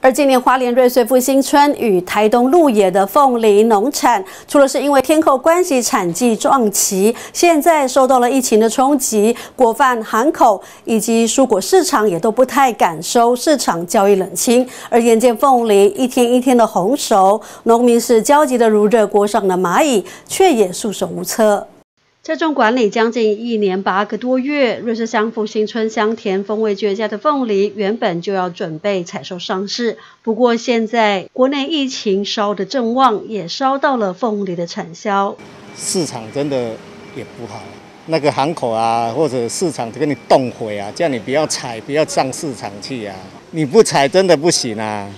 而今年花莲瑞穗复兴村与台东鹿野的凤梨农产，除了是因为天候关系产季撞期，现在受到了疫情的冲击，果贩喊口以及蔬果市场也都不太敢收，市场交易冷清。而眼见凤梨一天一天的红熟，农民是焦急的如热锅上的蚂蚁，却也束手无策。在种管理将近1年8个多月，瑞穗乡复兴村香甜风味绝佳的凤梨原本就要准备采收上市，不过现在国内疫情烧得正旺，也烧到了凤梨的产销。 市场真的也不好，那个行口啊，或者市场给你冻毁啊，叫你不要采，不要上市场去啊，你不采真的不行啊。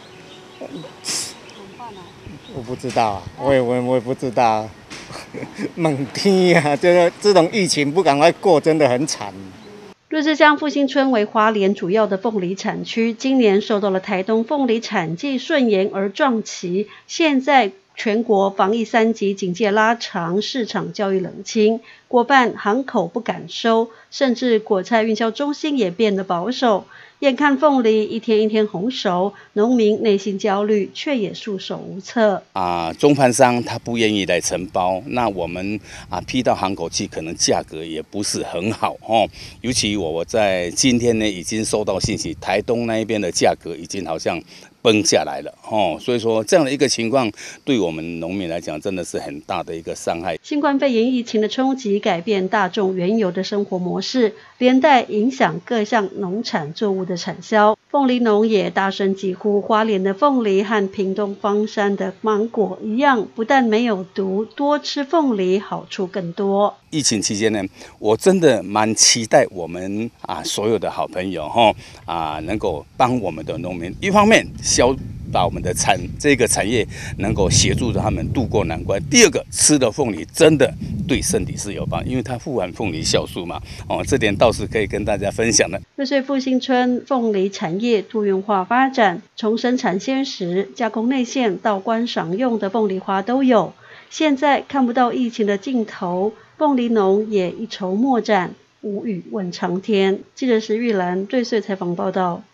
我不知道啊，我也不知道。猛天啊！这种疫情不赶快过，真的很惨。 瑞穗乡复兴村为花莲主要的凤梨产区，今年受到了台东凤梨产季顺延而撞期。现在全国防疫3级警戒拉长，市场交易冷清，果贩行口不敢收，甚至果菜运销中心也变得保守。眼看凤梨一天一天红熟，农民内心焦虑，却也束手无策。 中盘商他不愿意来承包，那我们批到行口去，可能价格也不是很好哦。尤其我在今天呢，已经收到信息，台东那一边的价格已经好像崩下来了哦，所以说这样的一个情况，对我们农民来讲，真的是很大的一个伤害。 新冠肺炎疫情的冲击，改变大众原有的生活模式，连带影响各项农产作物的产销。凤梨农也大声疾呼，花莲的凤梨和屏东方山的芒果一样，不但没有毒，多吃凤梨好处更多。 疫情期间呢，我真的蛮期待我们所有的好朋友能够帮我们的农民，一方面把我们的这个产业能够协助他们渡过难关。第二个，吃的凤梨真的对身体是有帮，因为它富含凤梨酵素嘛。这点倒是可以跟大家分享的。 瑞穗复兴村凤梨产业多元化发展，从生产鲜食、加工内馅到观赏用的凤梨花都有。现在看不到疫情的尽头，凤梨农也一筹莫展，无语问苍天。记者石玉兰瑞穗采访报道。